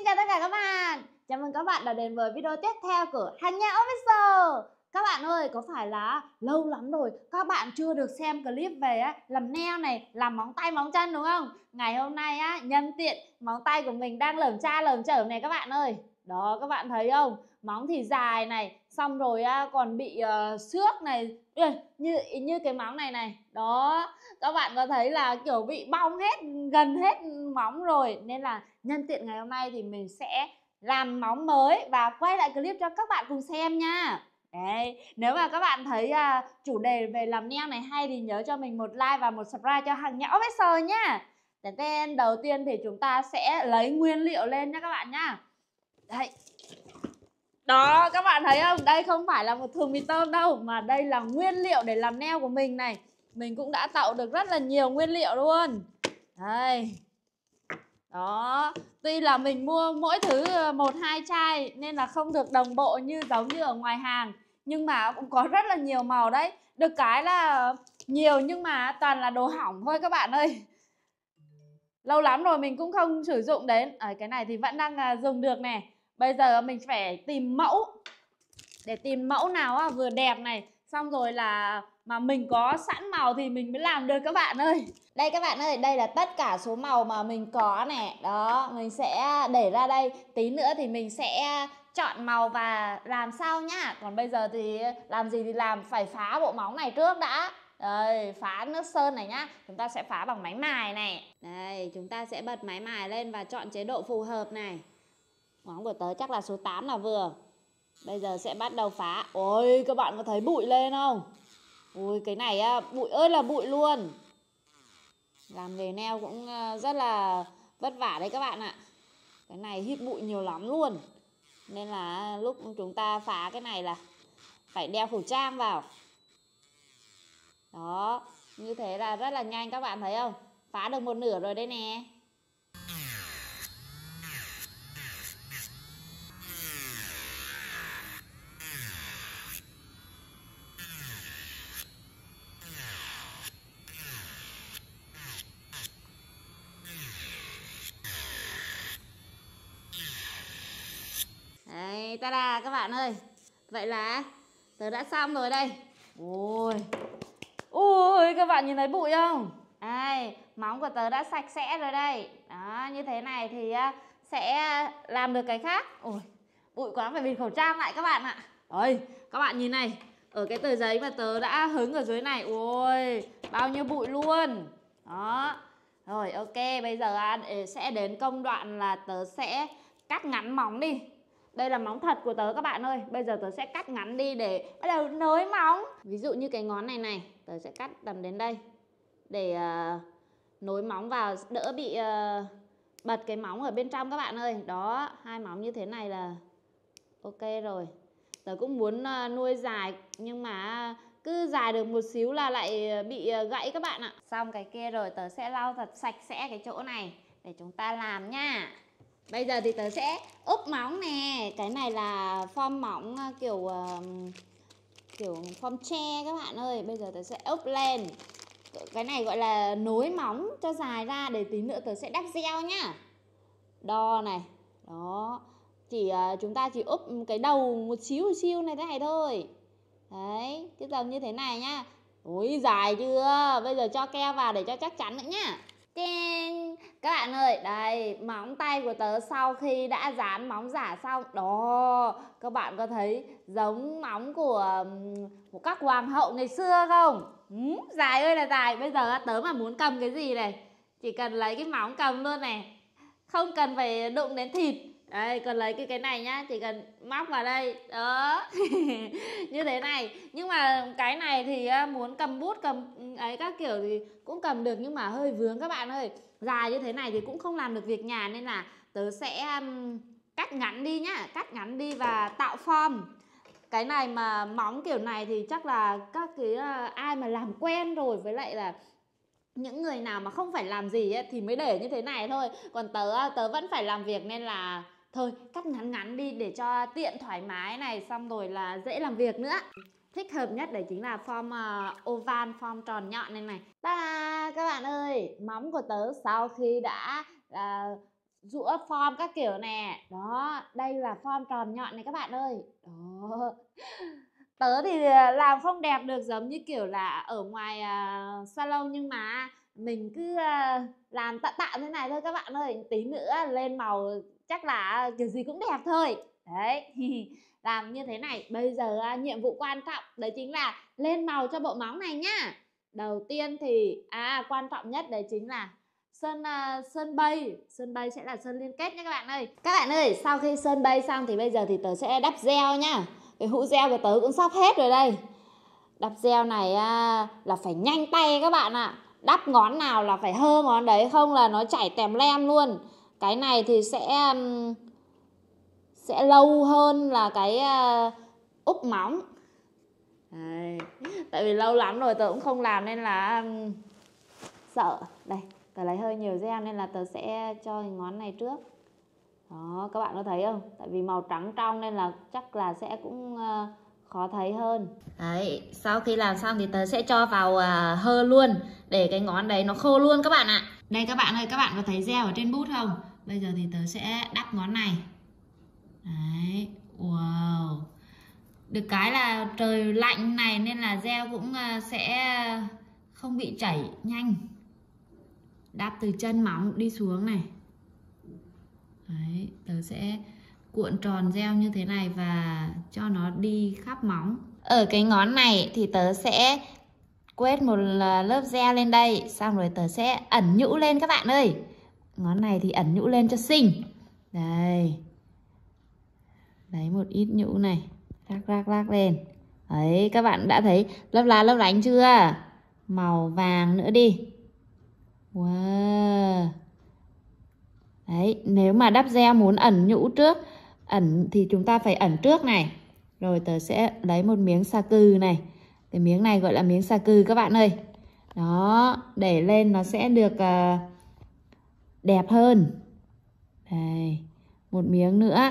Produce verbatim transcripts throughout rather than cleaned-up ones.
chào tất cả các bạn. Chào mừng các bạn đã đến với video tiếp theo của Hằng Nha Official. Các bạn ơi, có phải là lâu lắm rồi các bạn chưa được xem clip về á, làm nail này, làm móng tay móng chân đúng không? Ngày hôm nay á, nhân tiện móng tay của mình đang lởm cha lởm chởm này các bạn ơi. Đó, các bạn thấy không? Móng thì dài này, xong rồi á, còn bị uh, xước này, như như cái móng này này. Đó, các bạn có thấy là kiểu bị bong hết, gần hết móng rồi. Nên là nhân tiện ngày hôm nay thì mình sẽ làm móng mới và quay lại clip cho các bạn cùng xem nha. Đấy, nếu mà các bạn thấy uh, chủ đề về làm nail này hay thì nhớ cho mình một like và một subscribe cho Hằng Nha Official nhá. Tên đầu tiên thì chúng ta sẽ lấy nguyên liệu lên nha các bạn nhá. Đây. Đó, các bạn thấy không? Đây không phải là một thùng mì tôm đâu, mà đây là nguyên liệu để làm nail của mình này. Mình cũng đã tạo được rất là nhiều nguyên liệu luôn. Đây. Đó, tuy là mình mua mỗi thứ một hai chai nên là không được đồng bộ như giống như ở ngoài hàng, nhưng mà cũng có rất là nhiều màu đấy. Được cái là nhiều nhưng mà toàn là đồ hỏng thôi các bạn ơi. Lâu lắm rồi mình cũng không sử dụng đến. À, cái này thì vẫn đang dùng được nè. Bây giờ mình phải tìm mẫu. Để tìm mẫu nào vừa đẹp này, xong rồi là mà mình có sẵn màu thì mình mới làm được các bạn ơi. Đây các bạn ơi, đây là tất cả số màu mà mình có nè. Đó, mình sẽ để ra đây. Tí nữa thì mình sẽ chọn màu và làm sau nhá. Còn bây giờ thì làm gì thì làm, phải phá bộ móng này trước đã. Đây, phá nước sơn này nhá. Chúng ta sẽ phá bằng máy mài này. Đây, chúng ta sẽ bật máy mài lên và chọn chế độ phù hợp này. Móng của tớ chắc là số tám là vừa. Bây giờ sẽ bắt đầu phá. Ôi, các bạn có thấy bụi lên không? Ui, cái này á, bụi ơi là bụi luôn. Làm nghề nail cũng rất là vất vả đấy các bạn ạ. Cái này hít bụi nhiều lắm luôn. Nên là lúc chúng ta phá cái này là phải đeo khẩu trang vào. Đó, như thế là rất là nhanh, các bạn thấy không? Phá được một nửa rồi đây nè. Đấy, ta-da các bạn ơi. Vậy là tớ đã xong rồi đây. Ôi, ui, các bạn nhìn thấy bụi không? Đây, móng của tớ đã sạch sẽ rồi đây. Đó, như thế này thì sẽ làm được cái khác. Ôi, bụi quá phải bịt khẩu trang lại các bạn ạ. Ôi, các bạn nhìn này. Ở cái tờ giấy mà tớ đã hứng ở dưới này. Ôi, bao nhiêu bụi luôn. Đó. Rồi, ok, bây giờ sẽ đến công đoạn là tớ sẽ cắt ngắn móng đi. Đây là móng thật của tớ các bạn ơi. Bây giờ tớ sẽ cắt ngắn đi để bắt đầu nối móng. Ví dụ như cái ngón này này, tớ sẽ cắt tầm đến đây để uh, nối móng vào, đỡ bị uh, bật cái móng ở bên trong các bạn ơi. Đó, hai móng như thế này là ok rồi. Tớ cũng muốn uh, nuôi dài, nhưng mà cứ dài được một xíu là lại bị uh, gãy các bạn ạ. Xong cái kia rồi tớ sẽ lau thật sạch sẽ cái chỗ này để chúng ta làm nha. Bây giờ thì tớ sẽ úp móng nè. Cái này là form móng kiểu uh, kiểu form tre các bạn ơi. Bây giờ tớ sẽ úp lên. Cái này gọi là nối móng cho dài ra, để tí nữa tớ sẽ đắp gel nhá. Đo này. Đó. Chỉ uh, chúng ta chỉ úp cái đầu một xíu một xíu này thế này thôi. Đấy, cái tầm như thế này nhá. Ôi dài chưa? Bây giờ cho keo vào để cho chắc chắn nữa nhá. Tên. Các bạn ơi, đây, móng tay của tớ sau khi đã dán móng giả xong. Đó, các bạn có thấy giống móng của, của các hoàng hậu ngày xưa không? Ừ, dài ơi là dài. Bây giờ tớ mà muốn cầm cái gì này, chỉ cần lấy cái móng cầm luôn này. Không cần phải đụng đến thịt. Đây, còn lấy cái cái này nhá, chỉ cần móc vào đây. Đó. Như thế này. Nhưng mà cái này thì muốn cầm bút, cầm ấy các kiểu thì cũng cầm được, nhưng mà hơi vướng các bạn ơi. Dài như thế này thì cũng không làm được việc nhà, nên là tớ sẽ um, cắt ngắn đi nhá. Cắt ngắn đi và tạo form. Cái này mà móng kiểu này thì chắc là các cái uh, ai mà làm quen rồi, với lại là những người nào mà không phải làm gì ấy, thì mới để như thế này thôi. Còn tớ tớ vẫn phải làm việc, nên là thôi cắt ngắn ngắn đi để cho tiện thoải mái này, xong rồi là dễ làm việc nữa. Thích hợp nhất đấy chính là form uh, oval, form tròn nhọn này này. Ta-da, các bạn ơi, móng của tớ sau khi đã uh, rũa form các kiểu nè. Đó, đây là form tròn nhọn này các bạn ơi. Đó. Tớ thì làm không đẹp được giống như kiểu là ở ngoài uh, salon, nhưng mà mình cứ uh, làm tạm tạm thế này thôi các bạn ơi. Tí nữa lên màu chắc là kiểu gì cũng đẹp thôi. Đấy. Làm như thế này. Bây giờ uh, nhiệm vụ quan trọng đấy chính là lên màu cho bộ móng này nhá. Đầu tiên thì à quan trọng nhất đấy chính là sơn uh, sơn bay. Sơn bay sẽ là sơn liên kết nhé các bạn ơi. Các bạn ơi, sau khi sơn bay xong thì bây giờ thì tớ sẽ đắp gel nhá. Cái hũ gel của tớ cũng sắp hết rồi đây. Đắp gel này à, là phải nhanh tay các bạn ạ. À. Đắp ngón nào là phải hơ ngón đấy, không là nó chảy tèm lem luôn. Cái này thì sẽ um, sẽ lâu hơn là cái uh, úp móng. Đấy. Tại vì lâu lắm rồi tớ cũng không làm nên là um, sợ. Đây, tớ lấy hơi nhiều gel nên là tớ sẽ cho ngón này trước. Đó, các bạn có thấy không? Tại vì màu trắng trong nên là chắc là sẽ cũng uh, khó thấy hơn. Đấy, sau khi làm xong thì tớ sẽ cho vào uh, hơ luôn để cái ngón đấy nó khô luôn các bạn ạ. Đây các bạn ơi, các bạn có thấy gel ở trên bút không? Bây giờ thì tớ sẽ đắp ngón này. Đấy, wow. Được cái là trời lạnh này nên là gel cũng uh, sẽ không bị chảy nhanh. Đắp từ chân móng đi xuống này. Đấy, tớ sẽ cuộn tròn gel như thế này và cho nó đi khắp móng. Ở cái ngón này thì tớ sẽ quét một lớp gel lên đây. Xong rồi tớ sẽ ẩn nhũ lên các bạn ơi. Ngón này thì ẩn nhũ lên cho xinh. Đây. Đấy, một ít nhũ này. Rác rác rác lên. Đấy, các bạn đã thấy lấp lá lấp lánh chưa? Màu vàng nữa đi. Wow. Đấy, nếu mà đắp gel muốn ẩn nhũ trước, ẩn thì chúng ta phải ẩn trước này. Rồi tớ sẽ lấy một miếng xà cừ này. Cái miếng này gọi là miếng xà cừ các bạn ơi. Đó, để lên nó sẽ được uh, đẹp hơn. Đây, một miếng nữa.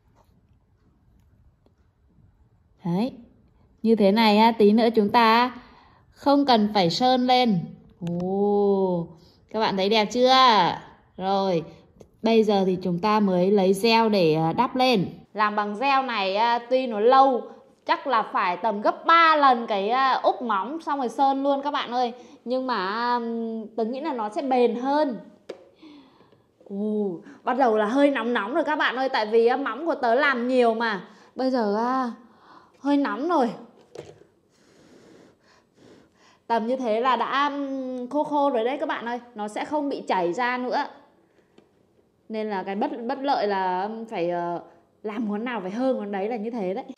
Đấy, như thế này á, tí nữa chúng ta không cần phải sơn lên. Ồ, các bạn thấy đẹp chưa? Rồi, bây giờ thì chúng ta mới lấy gel để đắp lên. Làm bằng gel này tuy nó lâu, chắc là phải tầm gấp ba lần cái úp móng xong rồi sơn luôn các bạn ơi. Nhưng mà tớ nghĩ là nó sẽ bền hơn. Ồ, bắt đầu là hơi nóng nóng rồi các bạn ơi. Tại vì móng của tớ làm nhiều mà. Bây giờ hơi nóng rồi. Tầm như thế là đã khô khô rồi đấy các bạn ơi. Nó sẽ không bị chảy ra nữa. Nên là cái bất bất lợi là phải uh, làm ngón nào phải hơn ngón đấy là như thế đấy.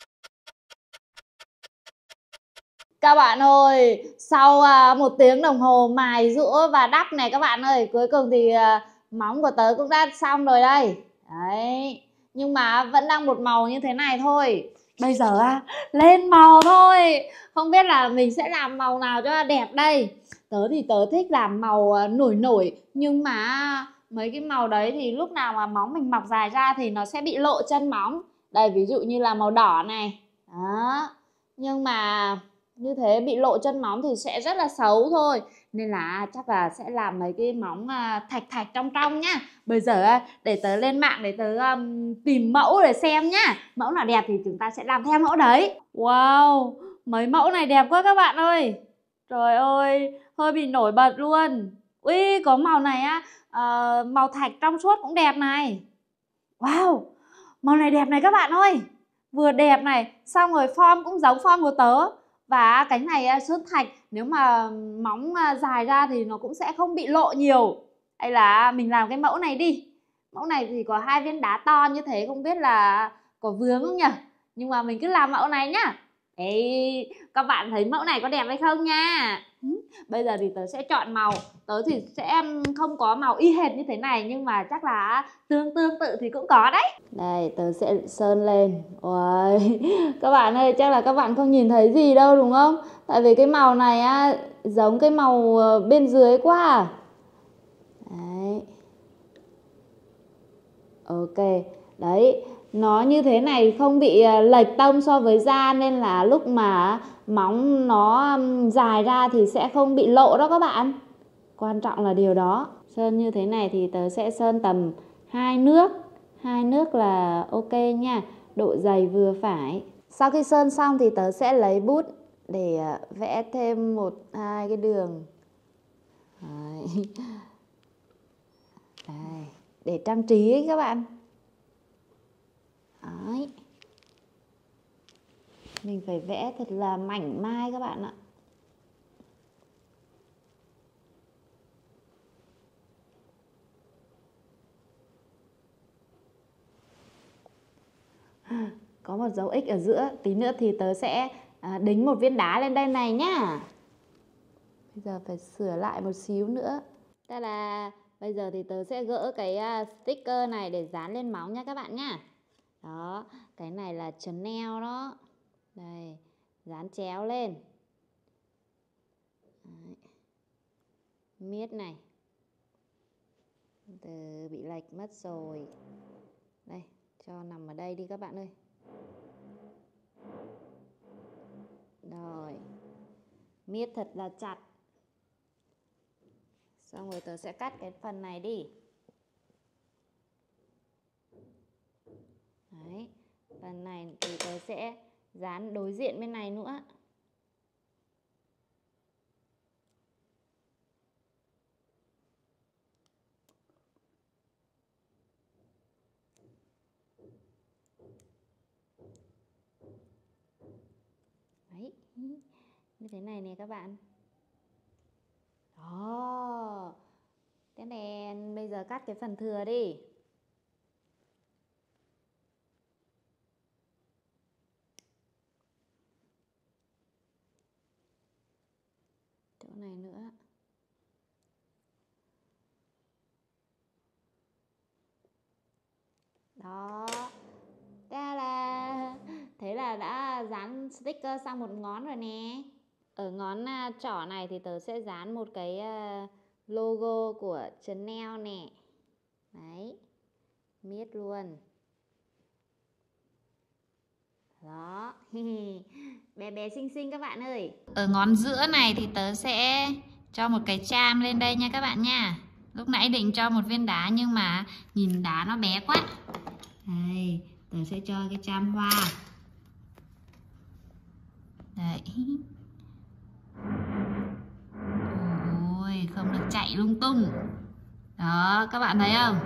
Các bạn ơi, sau uh, một tiếng đồng hồ mài giũa và đắp này các bạn ơi, cuối cùng thì uh, móng của tớ cũng đã xong rồi đây. Đấy, nhưng mà vẫn đang một màu như thế này thôi. Bây giờ uh, lên màu thôi. Không biết là mình sẽ làm màu nào cho đẹp đây. Tớ thì tớ thích làm màu uh, nổi nổi, nhưng mà mấy cái màu đấy thì lúc nào mà móng mình mọc dài ra thì nó sẽ bị lộ chân móng. Đây, ví dụ như là màu đỏ này. Đó. Nhưng mà như thế bị lộ chân móng thì sẽ rất là xấu thôi. Nên là chắc là sẽ làm mấy cái móng thạch thạch trong trong nhá. Bây giờ để tớ lên mạng để tớ um, tìm mẫu để xem nhá. Mẫu nào đẹp thì chúng ta sẽ làm theo mẫu đấy. Wow, mấy mẫu này đẹp quá các bạn ơi. Trời ơi, hơi bị nổi bật luôn. Ui, có màu này á, uh, màu thạch trong suốt cũng đẹp này. Wow, màu này đẹp này các bạn ơi. Vừa đẹp này, xong rồi form cũng giống form của tớ. Và cái này sơn thạch, nếu mà móng dài ra thì nó cũng sẽ không bị lộ nhiều. Hay là mình làm cái mẫu này đi. Mẫu này thì có hai viên đá to như thế, không biết là có vướng không nhỉ? Nhưng mà mình cứ làm mẫu này nhá. Ê, các bạn thấy mẫu này có đẹp hay không nha? Bây giờ thì tớ sẽ chọn màu. Tớ thì sẽ không có màu y hệt như thế này, nhưng mà chắc là tương tương tự thì cũng có đấy. Đây, tớ sẽ sơn lên. Ôi, các bạn ơi, chắc là các bạn không nhìn thấy gì đâu đúng không? Tại vì cái màu này á, giống cái màu bên dưới quá à. Đấy. Ok, đấy. Nó như thế này không bị lệch tông so với da, nên là lúc mà móng nó dài ra thì sẽ không bị lộ đó các bạn. Quan trọng là điều đó. Sơn như thế này thì tớ sẽ sơn tầm hai nước. Hai nước là ok nha. Độ dày vừa phải. Sau khi sơn xong thì tớ sẽ lấy bút để vẽ thêm một hai cái đường. Đấy. Đây, để trang trí ấy các bạn. Đấy. Mình phải vẽ thật là mảnh mai các bạn ạ. Có một dấu X ở giữa. Tí nữa thì tớ sẽ đính một viên đá lên đây này nhá. Bây giờ phải sửa lại một xíu nữa. Đây là bây giờ thì tớ sẽ gỡ cái sticker này để dán lên móng nha các bạn nhá. Đó, cái này là Chanel đó. Đây, dán chéo lên. Đấy. Miết này. Từ bị lệch mất rồi. Đây, cho nằm ở đây đi các bạn ơi. Rồi. Miết thật là chặt. Xong rồi tớ sẽ cắt cái phần này đi. Đấy. Phần này thì tớ sẽ dán đối diện bên này nữa. Đấy. Như thế này nè các bạn. Đó. Thế nên bây giờ cắt cái phần thừa đi. Chỗ này nữa. Đó. Đây là thế là đã dán sticker sang một ngón rồi nè. Ở ngón trỏ này thì tớ sẽ dán một cái logo của Chanel nè. Đấy. Miết luôn. Đó. Bé bé xinh xinh các bạn ơi. Ở ngón giữa này thì tớ sẽ cho một cái charm lên đây nha các bạn nha. Lúc nãy định cho một viên đá nhưng mà nhìn đá nó bé quá. Đây, tớ sẽ cho cái charm hoa. Đấy. Ôi, không được chạy lung tung. Đó, các bạn thấy không?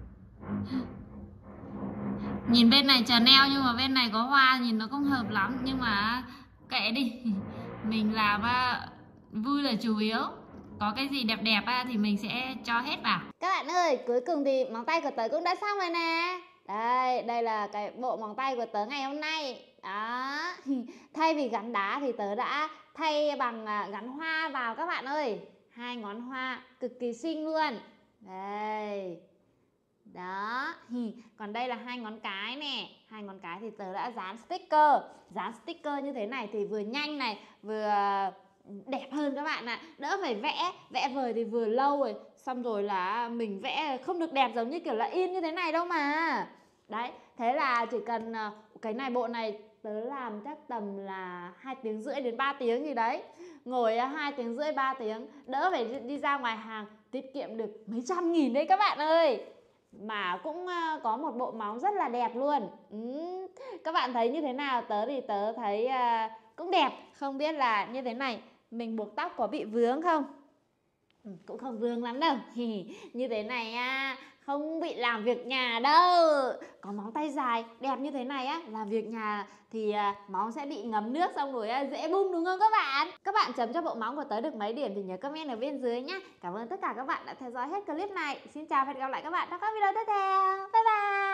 Nhìn bên này Chanel nhưng mà bên này có hoa nhìn nó không hợp lắm. Nhưng mà kệ đi. Mình làm vui là chủ yếu. Có cái gì đẹp đẹp thì mình sẽ cho hết vào. Các bạn ơi, cuối cùng thì móng tay của tớ cũng đã xong rồi nè. Đây, đây là cái bộ móng tay của tớ ngày hôm nay. Đó. Thay vì gắn đá thì tớ đã thay bằng gắn hoa vào các bạn ơi. Hai ngón hoa cực kỳ xinh luôn. Đây. Đó. Còn đây là hai ngón cái nè. Hai ngón cái thì tớ đã dán sticker. Dán sticker như thế này thì vừa nhanh này, vừa đẹp hơn các bạn ạ. Đỡ phải vẽ. Vẽ vời thì vừa lâu rồi. Xong rồi là mình vẽ không được đẹp giống như kiểu là in như thế này đâu mà. Đấy. Thế là chỉ cần cái này, bộ này tớ làm chắc tầm là hai tiếng rưỡi đến ba tiếng gì đấy. Ngồi hai tiếng rưỡi ba tiếng. Đỡ phải đi ra ngoài hàng. Tiết kiệm được mấy trăm nghìn đấy các bạn ơi. Mà cũng có một bộ móng rất là đẹp luôn. ừ. Các bạn thấy như thế nào? Tớ thì tớ thấy uh, cũng đẹp. Không biết là như thế này mình buộc tóc có bị vướng không? Ừ, cũng không vướng lắm đâu. Như thế này á, không bị làm việc nhà đâu. Có móng tay dài đẹp như thế này á, làm việc nhà thì móng sẽ bị ngấm nước xong rồi dễ bung đúng không các bạn? Các bạn chấm cho bộ móng của tớ được mấy điểm thì nhớ comment ở bên dưới nhá. Cảm ơn tất cả các bạn đã theo dõi hết clip này. Xin chào và hẹn gặp lại các bạn trong các video tiếp theo. Bye bye.